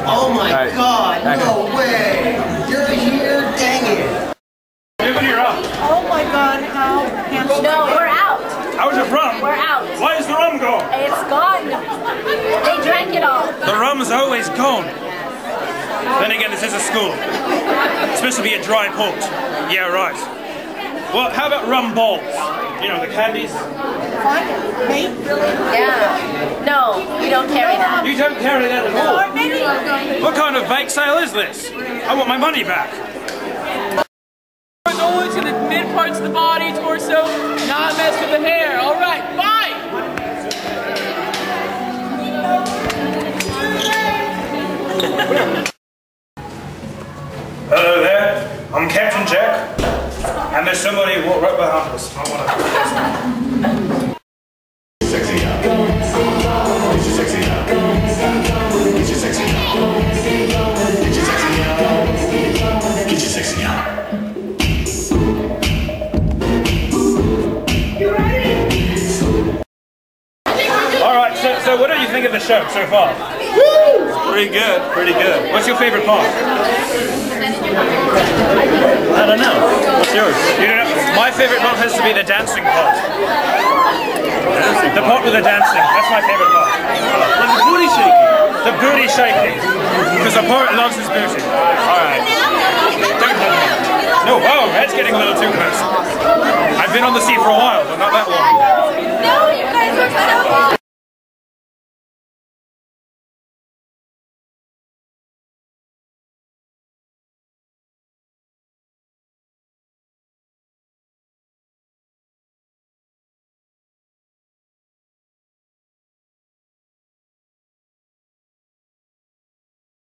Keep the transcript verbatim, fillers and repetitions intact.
Oh my right. God, Okay. no way! You're here, dang it! Everybody, you're up. Oh my God, how handsome. No, we're out. How is the rum? We're out. Why is the rum gone? It's gone. They drank it all. The rum's always gone. Then again, this is a school. It's supposed to be a dry port. Yeah, right. Well, how about rum balls? You know, the candies? Me? Yeah. No, we don't carry that. You don't carry that at all. What kind of bake sale is this? I want my money back. Only to the mid parts of the body, torso, not mess with the hair. All right, bye. Hello there. I'm Captain Jack, and there's somebody right behind us. I want to. Sexy now. Get you sexy now. Get you sexy now. Get you sexy now. Get you sexy now. Alright, so, so what do you think of the show so far? Woo! Pretty good, pretty good. What's your favorite part? I don't know. What's yours? You don't know? My favorite part has to be the dancing part. The part with the dancing. That's my favorite part. Like the booty shaking. The booty shaking. Because the part loves his booty. Alright. No, wow, that's getting a little too close. I've been on the sea for a while, but not that long.